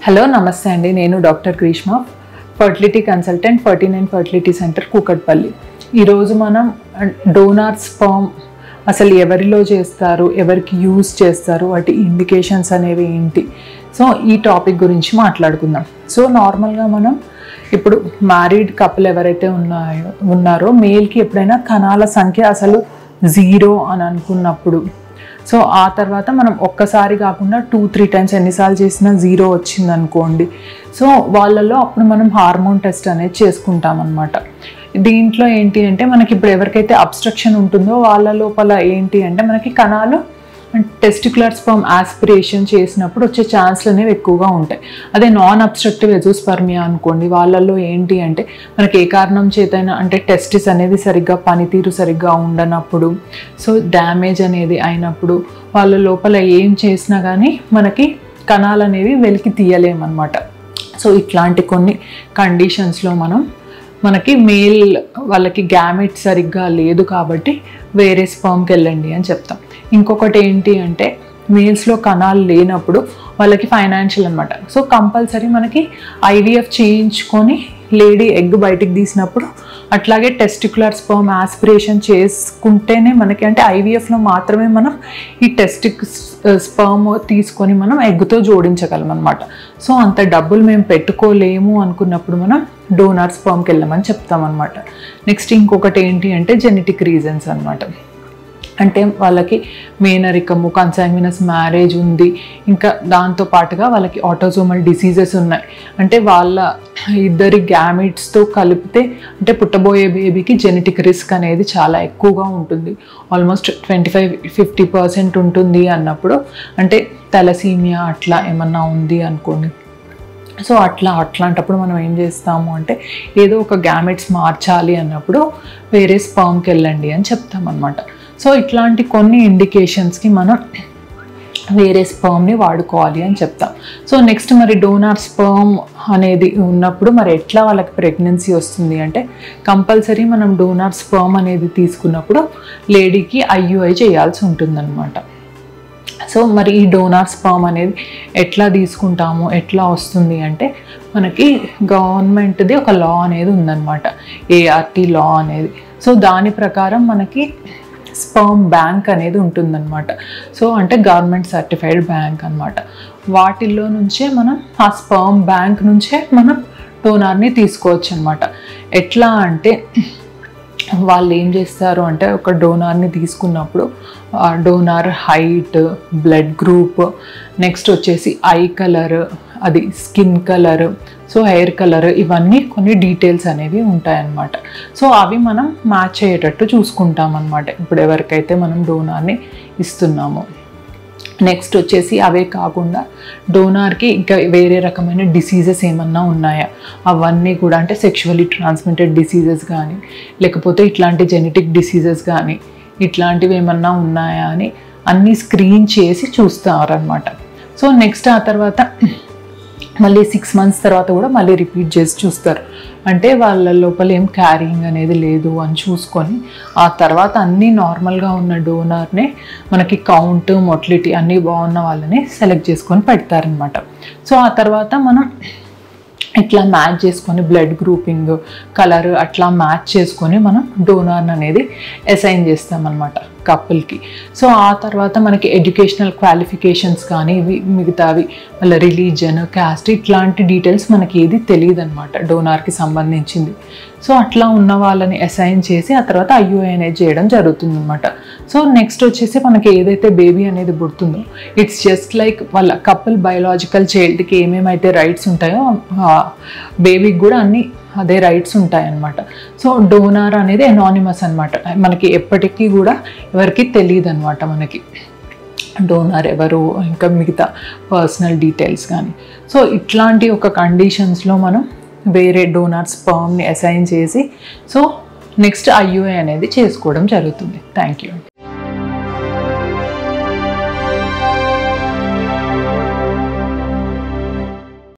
Hello నమస్తే అండి, నేను doctor Greeshma, fertility consultant, 49 fertility center Kukatpally. ఈరోజు మనం డోనార్ స్పర్మ్ అసలు ఎవరిలో చేస్తారు, ఎవరికి యూజ్ చేస్తారు, వాటి ఇండికేషన్స్ అనేవి ఏంటి, సో ఈ టాపిక్ గురించి మాట్లాడుకుందాం. సో నార్మల్గా మనం ఇప్పుడు మ్యారీడ్ కపుల్ ఎవరైతే ఉన్నారో మేల్కి ఎప్పుడైనా కణాల సంఖ్య అసలు 0 అని అనుకున్నప్పుడు, సో ఆ తర్వాత మనం ఒక్కసారి కాకుండా 2-3 టైమ్స్ ఎన్నిసార్లు చేసినా 0 వచ్చింది అనుకోండి, సో వాళ్ళలో అప్పుడు మనం హార్మోన్ టెస్ట్ అనేది చేసుకుంటాం అన్నమాట. దీంట్లో ఏంటి అంటే మనకి ఇప్పుడు ఎవరికైతే అబ్స్ట్రక్షన్ ఉంటుందో వాళ్ళ లోపల ఏంటి అంటే మనకి కణాలు టెస్టిక్యులర్ స్పర్మ్ ఆస్పిరేషన్ చేసినప్పుడు వచ్చే ఛాన్స్లు అనేవి ఎక్కువగా ఉంటాయి. అదే నాన్ అబ్స్ట్రక్టివ్ ఎజోస్పర్మియా అనుకోండి, వాళ్ళల్లో ఏంటి అంటే మనకి ఏ కారణం చేతైనా అంటే టెస్టిస్ అనేది సరిగ్గా పనితీరు సరిగ్గా ఉండనప్పుడు, సో డ్యామేజ్ అనేది అయినప్పుడు వాళ్ళ లోపల ఏం చేసినా కానీ మనకి కణాలు అనేవి వెలికి తీయలేమన్నమాట. సో ఇట్లాంటి కొన్ని కండిషన్స్లో మనకి మేల్ వాళ్ళకి గ్యామెట్ సరిగ్గా లేదు కాబట్టి వేరే స్పర్మ్కి వెళ్ళండి అని చెప్తాం. ఇంకొకటి ఏంటి అంటే మేల్స్లో కణాలు లేనప్పుడు వాళ్ళకి ఫైనాన్షియల్ అనమాట. సో కంపల్సరీ మనకి ఐవీఎఫ్ చేయించుకొని లేడీ ఎగ్ బయటికి తీసినప్పుడు అట్లాగే టెస్టిక్యులర్ స్పర్మ్ ఆస్పిరేషన్ చేసుకుంటేనే మనకి అంటే ఐవీఎఫ్లో మాత్రమే మనం ఈ స్పర్మ్ తీసుకొని మనం ఎగ్తో జోడించగలం అనమాట. సో అంత డబ్బులు మేము పెట్టుకోలేము అనుకున్నప్పుడు మనం డోనార్ స్పర్మ్కి వెళ్ళమని చెప్తామన్నమాట. నెక్స్ట్ ఇంకొకటి ఏంటి అంటే జెనెటిక్ రీజన్స్ అనమాట. అంటే వాళ్ళకి మేనరికము, కన్సాంగ్వినస్ మ్యారేజ్ ఉంది, ఇంకా దాంతో పాటుగా వాళ్ళకి ఆటోజోమల్ డిసీజెస్ ఉన్నాయి. అంటే వాళ్ళ ఇద్దరి గ్యామిట్స్తో కలిపితే అంటే పుట్టబోయే బేబీకి జెనెటిక్ రిస్క్ అనేది చాలా ఎక్కువగా ఉంటుంది, ఆల్మోస్ట్ 25-50% ఉంటుంది అన్నప్పుడు, అంటే తలసీమియా అట్లా ఏమన్నా ఉంది అనుకోండి. సో అట్లాంటప్పుడు మనం ఏం చేస్తాము అంటే ఏదో ఒక గ్యామెట్స్ మార్చాలి అన్నప్పుడు వేరే స్పర్మ్కి వెళ్ళండి అని చెప్తామన్నమాట. సో ఇట్లాంటి కొన్ని ఇండికేషన్స్కి మనం వేరే స్పర్మ్ని వాడుకోవాలి అని చెప్తాం. సో నెక్స్ట్ మరి డోనార్ స్పర్మ్ అనేది ఉన్నప్పుడు మరి ఎట్లా వాళ్ళకి ప్రెగ్నెన్సీ వస్తుంది అంటే కంపల్సరీ మనం డోనార్ స్పర్మ్ అనేది తీసుకున్నప్పుడు లేడీకి ఐయుఐ చేయాల్సి ఉంటుందన్నమాట. సో మరి ఈ డోనార్ స్పర్మ్ అనేది ఎట్లా తీసుకుంటాము, ఎట్లా వస్తుంది అంటే మనకి గవర్నమెంట్ది ఒక లా అనేది ఉందన్నమాట, ART లా అనేది. సో దాని ప్రకారం మనకి స్పర్మ్ బ్యాంక్ అనేది ఉంటుందన్నమాట. సో అంటే గవర్నమెంట్ సర్టిఫైడ్ బ్యాంక్ అనమాట. వాటిల్లో నుంచే మనం ఆ స్పర్మ్ బ్యాంక్ నుంచే మనం డోనార్ని తీసుకోవచ్చు అనమాట. ఎట్లా అంటే వాళ్ళు ఏం చేస్తారు అంటే ఒక డోనార్ని తీసుకున్నప్పుడు donor height, blood group, next వచ్చేసి ఐ కలర్, అది skin colour, so hair colour, ఇవన్నీ కొన్ని డీటెయిల్స్ అనేవి ఉంటాయన్నమాట. సో అవి మనం మ్యాచ్ అయ్యేటట్టు చూసుకుంటాం అన్నమాట ఇప్పుడు ఎవరికైతే మనం డోనార్ని ఇస్తున్నామో. నెక్స్ట్ వచ్చేసి అవే కాకుండా డోనార్కి ఇంకా వేరే రకమైన డిసీజెస్ ఏమన్నా ఉన్నాయా అవన్నీ కూడా, అంటే సెక్షువల్లీ ట్రాన్స్మిటెడ్ డిసీజెస్ కానీ లేకపోతే ఇట్లాంటి జెనెటిక్ డిసీజెస్ కానీ ఇట్లాంటివి ఏమన్నా ఉన్నాయా అని అన్నీ స్క్రీన్ చేసి చూస్తారనమాట. సో నెక్స్ట్ ఆ తర్వాత మళ్ళీ 6 months తర్వాత కూడా మళ్ళీ రిపీట్ చేసి చూస్తారు, అంటే వాళ్ళ లోపల ఏం క్యారింగ్ అనేది లేదు అని చూసుకొని ఆ తర్వాత అన్నీ నార్మల్గా ఉన్న డోనార్నే మనకి కౌంట్, మొటిలిటీ అన్నీ బాగున్న వాళ్ళని సెలెక్ట్ చేసుకొని పెడతారనమాట. సో ఆ తర్వాత మనం ఇట్లా మ్యాచ్ చేసుకొని బ్లడ్ గ్రూపింగ్, కలర్ అట్లా మ్యాచ్ చేసుకొని మనం డోనార్ అనేది అసైన్ చేస్తామన్నమాట కపుల్కి. సో ఆ తర్వాత మనకి ఎడ్యుకేషనల్ క్వాలిఫికేషన్స్ కానీ మిగతావి వాళ్ళ రిలీజన్, క్యాస్ట్ ఇట్లాంటి డీటెయిల్స్ మనకి ఏది తెలియదు అనమాట డోనార్కి సంబంధించింది. సో అట్లా ఉన్న వాళ్ళని అసైన్ చేసి ఆ తర్వాత ఐయుఐ అనేది చేయడం జరుగుతుంది అనమాట. సో నెక్స్ట్ వచ్చేసి మనకి ఏదైతే బేబీ అనేది పుడుతుందో ఇట్స్ జస్ట్ లైక్ వాళ్ళ కపుల్ బయోలాజికల్ చైల్డ్కి ఏమేమైతే రైట్స్ ఉంటాయో బేబీకి కూడా అన్నీ అదే రైట్స్ ఉంటాయన్నమాట. సో డోనార్ అనేది ఎనానిమస్ అనమాట, మనకి ఎప్పటికీ కూడా ఎవరికి తెలియదు అనమాట మనకి డోనార్ ఎవరు, ఇంకా మిగతా పర్సనల్ డీటెయిల్స్ కానీ. సో ఇట్లాంటి ఒక కండిషన్స్లో మనం వేరే డోనార్ స్పర్మ్ని అసైన్ చేసి సో నెక్స్ట్ ఐయుఐ అనేది చేసుకోవడం జరుగుతుంది. Thank you.